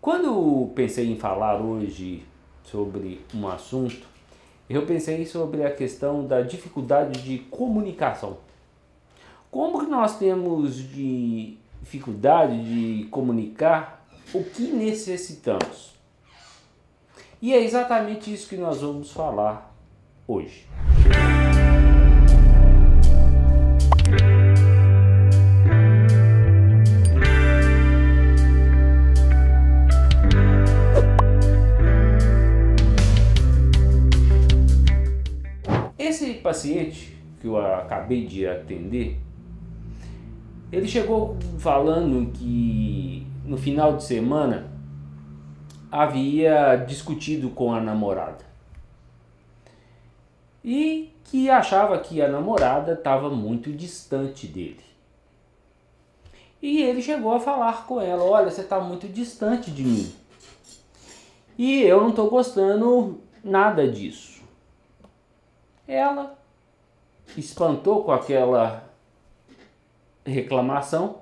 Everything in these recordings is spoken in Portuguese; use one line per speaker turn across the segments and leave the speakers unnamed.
Quando pensei em falar hoje sobre um assunto, eu pensei sobre a questão da dificuldade de comunicação. Como que nós temos dificuldade de comunicar o que necessitamos? E é exatamente isso que nós vamos falar hoje. Esse paciente que eu acabei de atender, ele chegou falando que no final de semana havia discutido com a namorada e que achava que a namorada estava muito distante dele. E ele chegou a falar com ela: olha, você está muito distante de mim e eu não estou gostando nada disso. Ela espantou com aquela reclamação,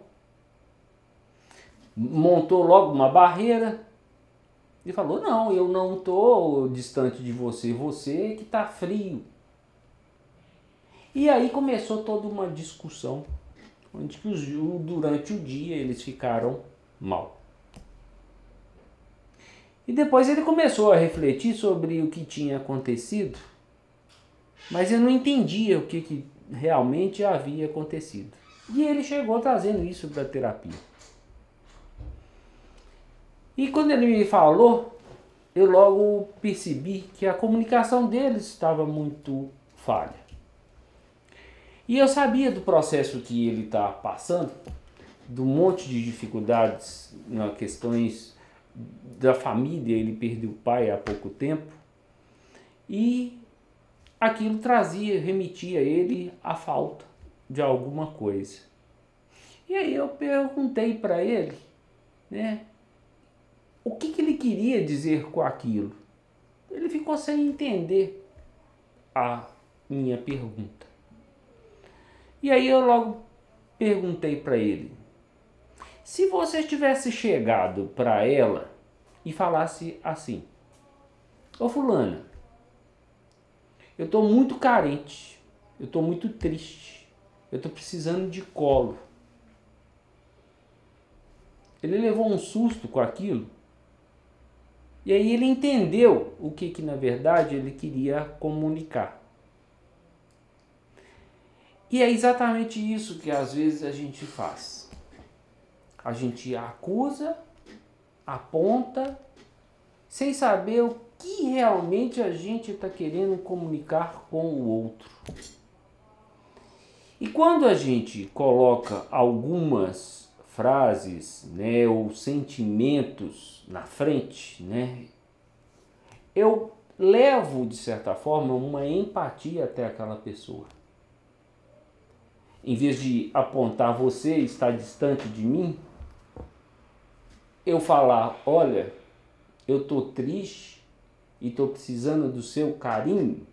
montou logo uma barreira e falou: não, eu não estou distante de você, você que está frio. E aí começou toda uma discussão, onde que durante o dia eles ficaram mal. E depois ele começou a refletir sobre o que tinha acontecido, mas eu não entendia o que realmente havia acontecido. E ele chegou trazendo isso para a terapia. E quando ele me falou, eu logo percebi que a comunicação deles estava muito falha. E eu sabia do processo que ele está passando, do monte de dificuldades nas questões da família. Ele perdeu o pai há pouco tempo e aquilo remetia ele à falta de alguma coisa. E aí eu perguntei para ele, o que ele queria dizer com aquilo. Ele ficou sem entender a minha pergunta. E aí eu logo perguntei para ele: se você tivesse chegado para ela e falasse assim: ô fulana, eu estou muito carente, eu estou muito triste, eu estou precisando de colo. Ele levou um susto com aquilo. E aí ele entendeu o que na verdade ele queria comunicar. E é exatamente isso que às vezes a gente faz. A gente acusa, aponta, sem saber o que realmente a gente está querendo comunicar com o outro. E quando a gente coloca algumas frases, ou sentimentos na frente, eu levo de certa forma uma empatia até aquela pessoa. Em vez de apontar: você está distante de mim, eu falar: olha, eu estou triste e estou precisando do seu carinho.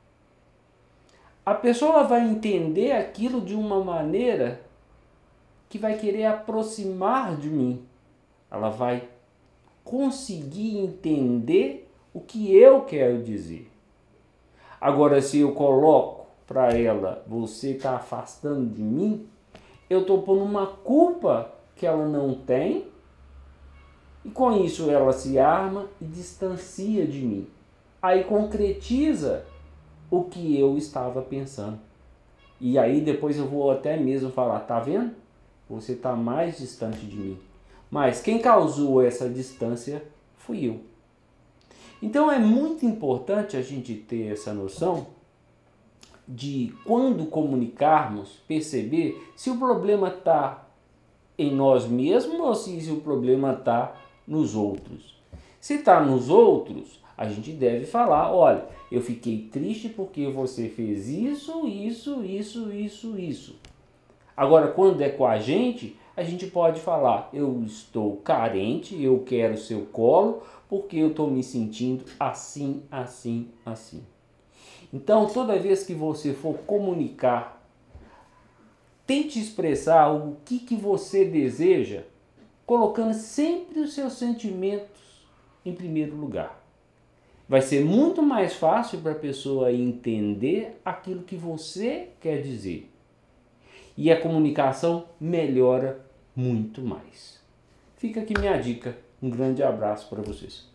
A pessoa vai entender aquilo de uma maneira que vai querer aproximar de mim. Ela vai conseguir entender o que eu quero dizer. Agora, se eu coloco para ela: você está afastando de mim, eu estou pondo uma culpa que ela não tem, e com isso ela se arma e distancia de mim. Aí concretiza o que eu estava pensando. E aí depois eu vou até mesmo falar: tá vendo? Você está mais distante de mim. Mas quem causou essa distância fui eu. Então é muito importante a gente ter essa noção de, quando comunicarmos, perceber se o problema está em nós mesmos ou se o problema está nos outros. Se está nos outros, a gente deve falar: olha, eu fiquei triste porque você fez isso, isso, isso, isso, isso. Agora, quando é com a gente pode falar: eu estou carente, eu quero seu colo, porque eu estou me sentindo assim, assim, assim. Então, toda vez que você for comunicar, tente expressar o que você deseja colocando sempre os seus sentimentos em primeiro lugar. Vai ser muito mais fácil para a pessoa entender aquilo que você quer dizer. E a comunicação melhora muito mais. Fica aqui minha dica. Um grande abraço para vocês.